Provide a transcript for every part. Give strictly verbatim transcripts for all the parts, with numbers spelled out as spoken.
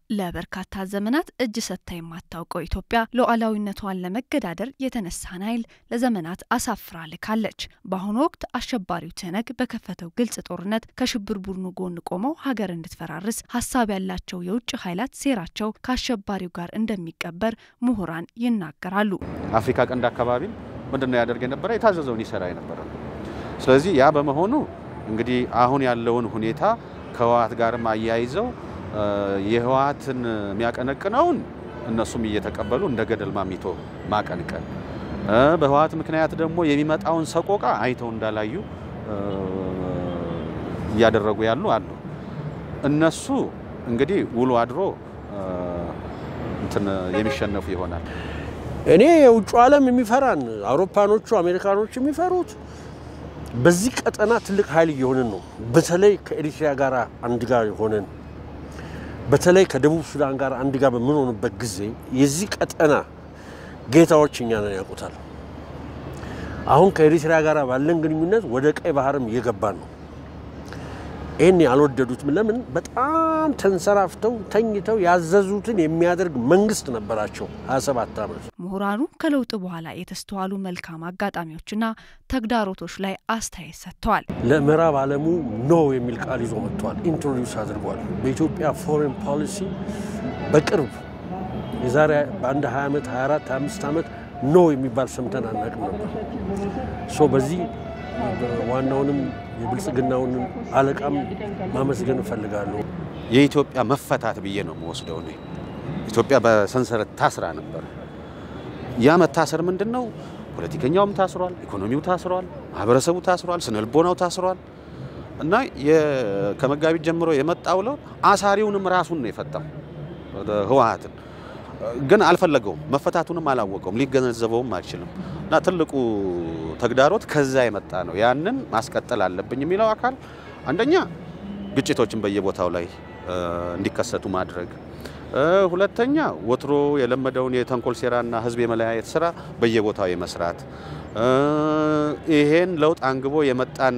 ለበርካታ ዘመናት እጅ ሰጥታ የማታውቀው ኢትዮጵያ ሉዓላዊነቷን ለመገዳደር የተነሳን ኃይል ለዘመናት አሳፍራ ልካለች። በአሁኑ ወቅት አሸባሪው ትነግ በከፈተው ግልጽ ጦርነት ከሽብር ቡድኑ ጎን ቆመው ሀገር እንድትፈራርስ ሐሳብ ያላቸው የውጭ ኃይላት ሴራቸው ከአሸባሪው ጋር እንደሚቀበር ምሁራን ይናገራሉ። አፍሪካ ቀንድ አካባቢ ምንድነው ያደርግ የነበረ የታዘዘውን ይሰራ የነበረ። ስለዚህ ያ በመሆኑ እንግዲህ አሁን ያለውን ሁኔታ ከህወሓት ጋርም አያይዘው የህወሓትን የሚያቀነቅነውን እነሱም እየተቀበሉ እንደ ገደል ማሚቶ ማቀንቀን በህወሓት ምክንያት ደግሞ የሚመጣውን ሰቆቃ አይተው እንዳላዩ ያደረጉ ያሉ አሉ። እነሱ እንግዲህ ውሎ አድሮ እንትን የሚሸነፉ ይሆናል። እኔ የውጭ ዓለም የሚፈራን አውሮፓኖቹ አሜሪካኖቹ የሚፈሩት በዚህ ቀጠና ትልቅ ኃይል እየሆነን ነው። በተለይ ከኤሪትሪያ ጋር አንድ ጋር ሆነን በተለይ ከደቡብ ሱዳን ጋር አንድ ጋር በመሆንበት ጊዜ የዚህ ቀጠና ጌታዎች እኛ ነን ያውቁታል። አሁን ከኤሪትሪያ ጋር ባለን ግንኙነት ወደ ቀይ ባህርም እየገባን ነው። እኔ አልወደዱትም። ለምን? በጣም ተንሰራፍተው ተኝተው ያዘዙትን የሚያደርግ መንግስት ነበራቸው ሃያ ሰባት ዓመት። ምሁራኑ ከለውጥ በኋላ የተስተዋሉ መልካም አጋጣሚዎችና ተግዳሮቶች ላይ አስተያየት ሰጥተዋል። ለምዕራብ ዓለሙ ኖ የሚል ቃል ይዞ መጥቷል፣ ኢንትሮዲዩስ አድርጓል። በኢትዮጵያ ፎሬን ፖሊሲ በቅርብ የዛሬ በአንድ ሃያ ዓመት ሃያ አራት ሃያ አምስት ዓመት ኖ የሚባል ሰምተን አናውቅም ነበር። ሶ በዚህ ዋናውንም የብልጽግናውን አለቃም ማመስገን ፈልጋለሁ። የኢትዮጵያ መፈታት ብዬ ነው የምወስደው ነው። ኢትዮጵያ በሰንሰለት ታስራ ነበር። ያ መታሰር ምንድነው? ፖለቲከኛውም ታስሯል፣ ኢኮኖሚው ታስሯል፣ ማህበረሰቡ ታስሯል፣ ስነልቦናው ታስሯል እና ከመጋቢት ጀምሮ የመጣው ለው አሳሪውንም ራሱን ነው የፈታው ህወሓትን። ግን አልፈለገውም፣ መፈታቱንም አላወቀውም፣ ሊገነዘበውም አይችልም። እና ትልቁ ተግዳሮት ከዛ የመጣ ነው። ያንን ማስቀጠል አለብኝ የሚለው አካል አንደኛ ግጭቶችን በየቦታው ላይ እንዲከሰቱ ማድረግ፣ ሁለተኛ ወትሮ የለመደውን የተንኮል ሴራና ህዝብ የመለያየት ስራ በየቦታው የመስራት ይሄን ለውጥ አንግቦ የመጣን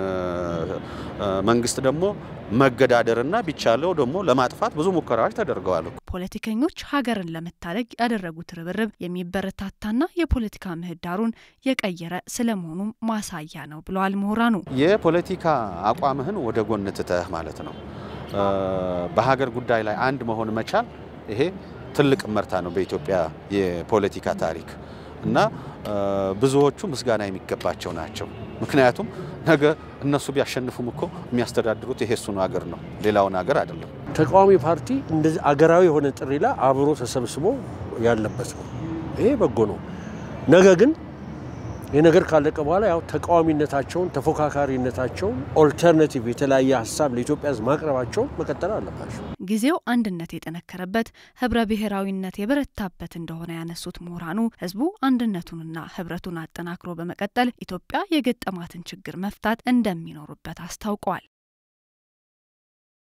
መንግስት ደግሞ መገዳደርና ቢቻለው ደግሞ ለማጥፋት ብዙ ሙከራዎች ተደርገዋል። ፖለቲከኞች ሀገርን ለመታደግ ያደረጉት ርብርብ የሚበረታታና የፖለቲካ ምህዳሩን የቀየረ ስለመሆኑ ማሳያ ነው ብለዋል ምሁራኑ። የፖለቲካ አቋምህን ወደ ጎን ትተህ ማለት ነው በሀገር ጉዳይ ላይ አንድ መሆን መቻል ይሄ ትልቅ መርታ ነው በኢትዮጵያ የፖለቲካ ታሪክ እና ብዙዎቹ ምስጋና የሚገባቸው ናቸው። ምክንያቱም ነገ እነሱ ቢያሸንፉም እኮ የሚያስተዳድሩት ይሄ ሱኑ ሀገር ነው፣ ሌላውን ሀገር አይደለም። ተቃዋሚ ፓርቲ እንደዚህ አገራዊ የሆነ ጥሪ ላይ አብሮ ተሰብስቦ ያለበት ነው። ይሄ በጎ ነው። ነገ ግን የነገር ካለቀ በኋላ ያው ተቃዋሚነታቸውን ተፎካካሪነታቸውን ኦልተርናቲቭ የተለያየ ሐሳብ ለኢትዮጵያ ማቅረባቸው መቀጠል አለባቸው። ጊዜው አንድነት የጠነከረበት ህብረ ብሔራዊነት የበረታበት እንደሆነ ያነሱት ምሁራኑ ህዝቡ አንድነቱንና ህብረቱን አጠናክሮ በመቀጠል ኢትዮጵያ የገጠማትን ችግር መፍታት እንደሚኖርበት አስታውቀዋል።